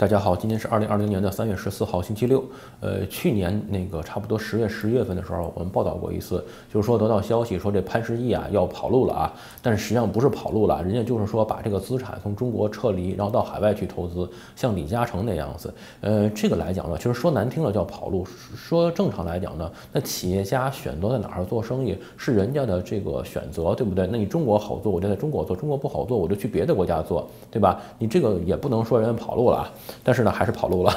大家好，今天是2020年3月14号，星期六。去年那个差不多10月份的时候，我们报道过一次，就是说得到消息说这潘石屹啊要跑路了啊，但是实际上不是跑路了，人家就是说把这个资产从中国撤离，然后到海外去投资，像李嘉诚那样子。这个来讲呢，其实说难听了叫跑路，说正常来讲呢，那企业家选择在哪儿做生意是人家的这个选择，对不对？那你中国好做，我就在中国做；中国不好做，我就去别的国家做，对吧？你这个也不能说人家跑路了啊。但是呢，还是跑路了。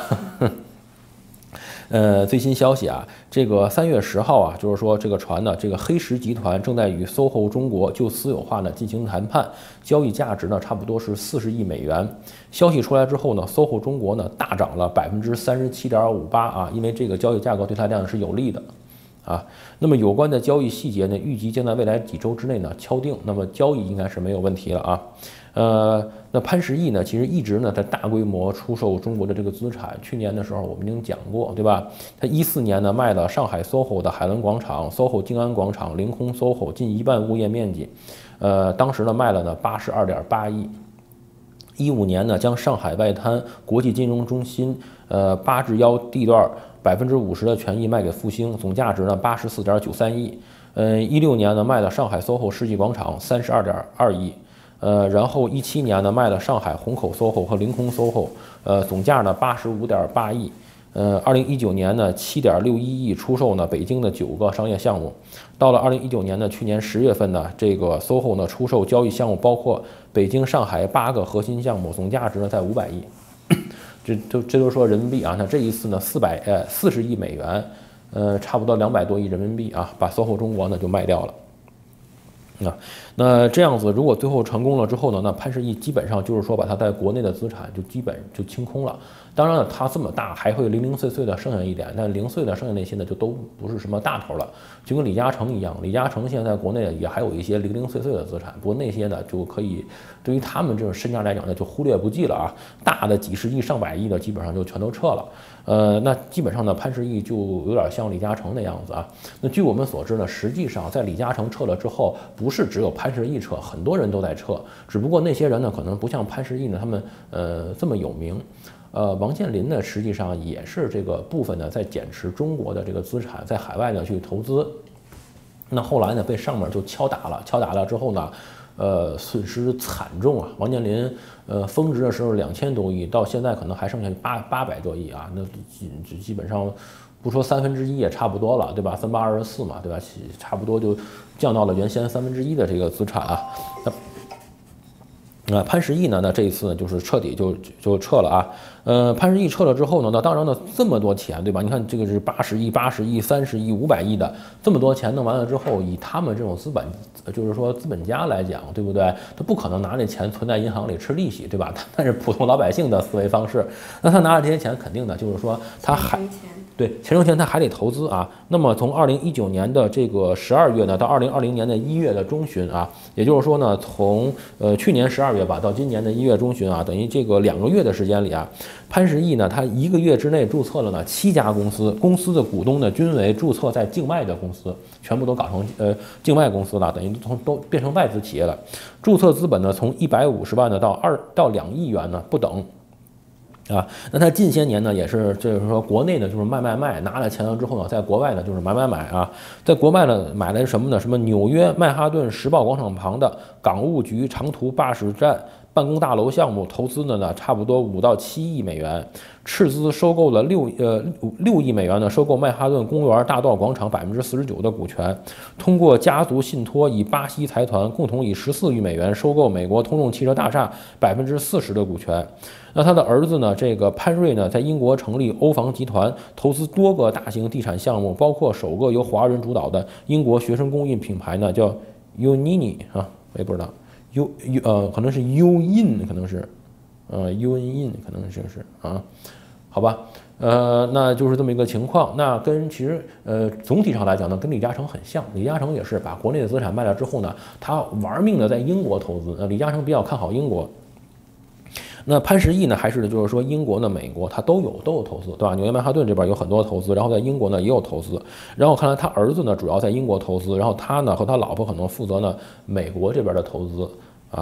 最新消息啊，这个3月10号啊，就是说这个船呢，这个黑石集团正在与 SOHO 中国就私有化呢进行谈判，交易价值呢差不多是40亿美元。消息出来之后呢，SOHO 中国呢大涨了37.58%啊，因为这个交易价格对它这样是有利的。那么有关的交易细节呢，预计将在未来几周之内呢敲定。那么交易应该是没有问题了啊。那潘石屹呢，其实一直呢在大规模出售中国的这个资产。去年的时候我们已经讲过，对吧？他14年呢卖了上海 SOHO 的海伦广场、SOHO 静安广场、凌空 SOHO 近1半物业面积，当时呢卖了呢82.8亿。15年呢将上海外滩国际金融中心8至1地段50%的权益卖给复兴，总价值呢84.93亿。16年呢卖了上海 SOHO 世纪广场32.2亿。然后17年呢卖了上海虹口 SOHO 和凌空 SOHO，总价呢85.8亿。2019年呢7.61亿出售呢北京的9个商业项目。到了2019年呢，去年10月份呢，这个 SOHO 呢出售交易项目包括北京、上海8个核心项目，总价值呢在500亿。这都说人民币啊，那这一次呢40亿美元，差不多200多亿人民币啊，把 SOHO 中国呢就卖掉了。那这样子，如果最后成功了之后呢，那潘石屹基本上就是说把他在国内的资产就基本就清空了。当然了，他这么大还会零零碎碎的剩下一点，但零碎的剩下那些呢就都不是什么大头了，就跟李嘉诚一样。李嘉诚现在在国内也还有一些零零碎碎的资产，不过那些呢就可以对于他们这种身家来讲呢就忽略不计了啊。大的几十亿、上百亿的基本上就全都撤了。那基本上呢，潘石屹就有点像李嘉诚那样子啊。那据我们所知呢，实际上在李嘉诚撤了之后，不是只有潘石屹撤，很多人都在撤，只不过那些人呢可能不像潘石屹呢他们这么有名。王健林呢实际上也是这个部分呢在减持中国的这个资产，在海外呢去投资。那后来呢被上面就敲打了之后呢，损失惨重啊！王健林峰值的时候2000多亿，到现在可能还剩下800多亿啊，那基本上不说1/3也差不多了，对吧？3824嘛，对吧？差不多就降到了原先1/3的这个资产啊。潘石屹呢，那这一次呢，就是彻底就撤了啊。潘石屹撤了之后呢，那当然呢，这么多钱，对吧？你看这个是80亿、30亿、500亿的这么多钱弄完了之后，以他们这种资本，就是说资本家来讲，对不对？他不可能拿那钱存在银行里吃利息，对吧？那是普通老百姓的思维方式。那他拿着这些钱，肯定的就是说他还。对，钱生钱他还得投资啊。那么从2019年的这个12月呢，到2020年的1月的中旬啊，也就是说呢，从去年12月吧到今年的1月中旬啊，等于这个2个月的时间里啊，潘石屹呢，他1个月之内注册了呢7家公司，公司的股东呢均为注册在境外的公司，全部都搞成境外公司了，等于都变成外资企业了。注册资本呢从150万呢到2亿元呢不等。那他近些年呢，也是就是说国内呢就是卖，拿了钱了之后呢，在国外呢就是买啊，在国外呢买的什么呢？什么纽约曼哈顿时报广场旁的港务局长途巴士站办公大楼项目，投资的呢差不多5到7亿美元，斥资收购了6亿美元呢，收购曼哈顿公园大道广场49%的股权，通过家族信托以巴西财团共同以14亿美元收购美国通用汽车大厦40%的股权。那他的儿子呢，这个潘瑞呢，在英国成立欧房集团，投资多个大型地产项目，包括首个由华人主导的英国学生公寓品牌呢，叫 Unini 啊，我也不知道。可能是 UIN， 可能是UIN， 可能是啊，好吧，那就是这么一个情况。那跟其实总体上来讲呢，跟李嘉诚很像。李嘉诚也是把国内的资产卖了之后呢，他玩命的在英国投资。李嘉诚比较看好英国。那潘石屹呢，还是就是说英国呢、美国他都有投资，对吧？纽约曼哈顿这边有很多投资，然后在英国呢也有投资。然后看来他儿子呢主要在英国投资，然后他呢和他老婆可能负责呢美国这边的投资啊。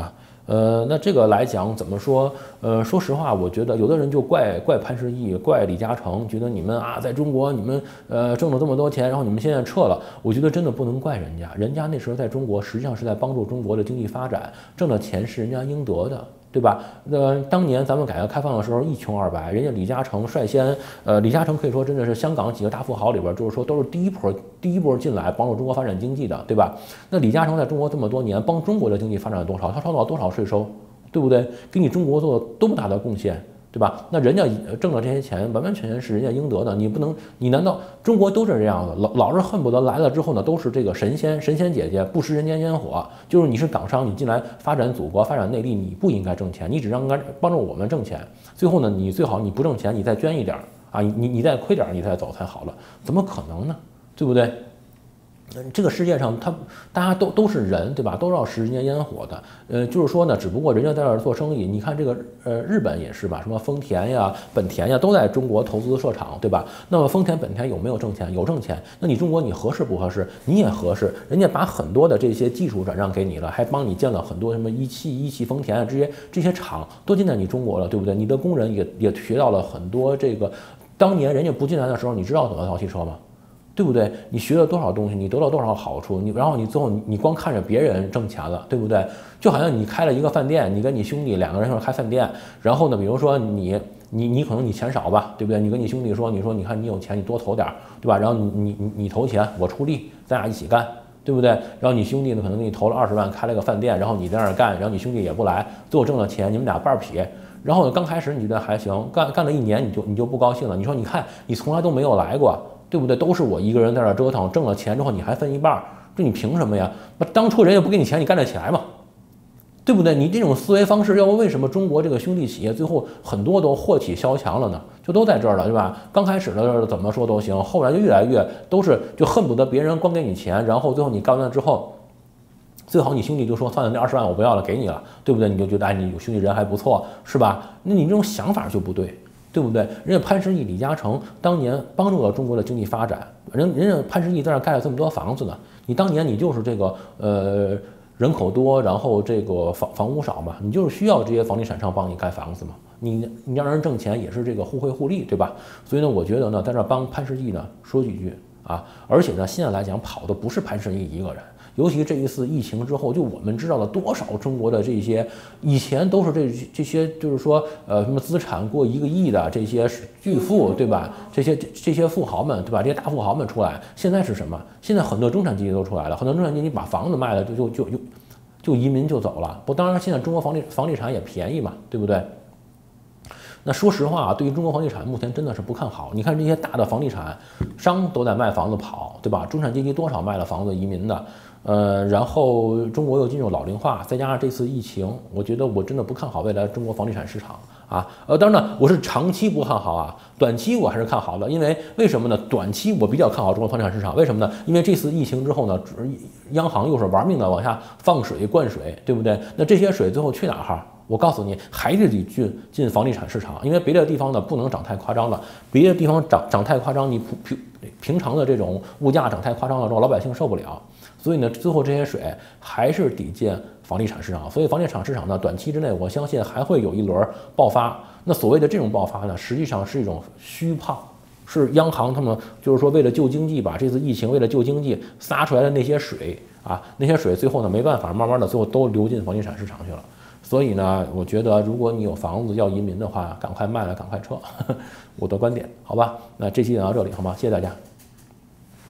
那这个来讲怎么说？说实话，我觉得有的人就怪潘石屹、怪李嘉诚，觉得你们啊，在中国你们挣了这么多钱，然后你们现在撤了，我觉得真的不能怪人家，人家那时候在中国实际上是在帮助中国的经济发展，挣的钱是人家应得的。对吧？当年咱们改革开放的时候一穷二白，人家李嘉诚率先，李嘉诚可以说真的是香港几个大富豪里边，就是说都是第一波进来帮助中国发展经济的，对吧？那李嘉诚在中国这么多年，帮中国的经济发展了多少？他创造了多少税收，对不对？给你中国做了多么大的贡献，对吧？那人家挣了这些钱，完完全全是人家应得的，你不能，你难道中国都是这样的？老是恨不得来了之后呢，都是这个神仙姐姐不食人间烟火，就是你是港商，你进来发展祖国、发展内地，你不应该挣钱，你只应该帮助我们挣钱。最后呢，你最好你不挣钱，你再捐一点啊，你再亏点，你再走才好了，怎么可能呢？对不对？这个世界上，大家都是人，对吧？都要食人间烟火的。就是说呢，只不过人家在这儿做生意。你看这个，日本也是吧，什么丰田呀、本田呀，都在中国投资设厂，对吧？那么丰田、本田有没有挣钱？有挣钱。那你中国你合适不合适？你也合适。人家把很多的这些技术转让给你了，还帮你建了很多什么一汽丰田啊，这些厂都进在你中国了，对不对？你的工人也学到了很多这个，当年人家不进来的时候，你知道怎么造汽车吗？对不对？你学了多少东西，你得到多少好处，然后你最后你光看着别人挣钱了，对不对？就好像你开了一个饭店，你跟你兄弟两个人一块开饭店，然后呢，比如说你可能你钱少吧，对不对？你跟你兄弟说，你说你看你有钱，你多投点，对吧？然后你投钱，我出力，咱俩一起干，对不对？然后你兄弟呢可能给你投了20万，开了个饭店，然后你在那儿干，然后你兄弟也不来，最后挣了钱，你们俩半撇。然后刚开始你觉得还行，干了1年你就不高兴了，你说你看你从来都没有来过。对不对？都是我一个人在这折腾，挣了钱之后你还分一半，这你凭什么呀？那当初人家不给你钱，你干得起来吗？对不对？你这种思维方式，要不为什么中国这个兄弟企业最后很多都祸起萧墙了呢？就都在这儿了，对吧？刚开始的怎么说都行，后来就越来越都是就恨不得别人光给你钱，然后最后你干完了之后，最好你兄弟就说算了，那20万我不要了，给你了，对不对？你就觉得哎，你兄弟人还不错，是吧？那你这种想法就不对。对不对？人家潘石屹、李嘉诚当年帮助了中国的经济发展，人家潘石屹在那盖了这么多房子呢。你当年你就是这个人口多，然后这个房屋少嘛，你就是需要这些房地产商帮你盖房子嘛。你让人挣钱也是这个互惠互利，对吧？所以呢，我觉得呢，在这帮潘石屹呢说几句啊，而且呢，现在来讲跑的不是潘石屹一个人。尤其这一次疫情之后，就我们知道了多少中国的这些以前都是这些就是说什么资产过1个亿的这些巨富，对吧？这些富豪们，对吧？这些大富豪们出来，现在是什么？现在很多中产阶级都出来了，很多中产阶级把房子卖了就移民就走了。不，当然现在中国房地产也便宜嘛，对不对？那说实话啊，对于中国房地产目前真的是不看好。你看这些大的房地产商都在卖房子跑，对吧？中产阶级多少卖了房子移民的？然后中国又进入老龄化，再加上这次疫情，我觉得我真的不看好未来中国房地产市场啊。当然呢，我是长期不看好啊，短期我还是看好的。因为为什么呢？短期我比较看好中国房地产市场，为什么呢？因为这次疫情之后呢，央行又是玩命的往下放水灌水，对不对？那这些水最后去哪儿？我告诉你，还是得进房地产市场，因为别的地方呢不能涨太夸张了，别的地方涨太夸张，你平常的这种物价涨太夸张了之后，老百姓受不了。所以呢，最后这些水还是抵进房地产市场。所以房地产市场呢，短期之内我相信还会有一轮爆发。那所谓的这种爆发呢，实际上是一种虚胖，是央行他们就是说为了救经济吧，这次疫情为了救经济撒出来的那些水啊，那些水最后呢没办法，慢慢的最后都流进房地产市场去了。所以呢，我觉得如果你有房子要移民的话，赶快卖了，赶快撤。我的观点，好吧？那这期讲到这里，好吗？谢谢大家。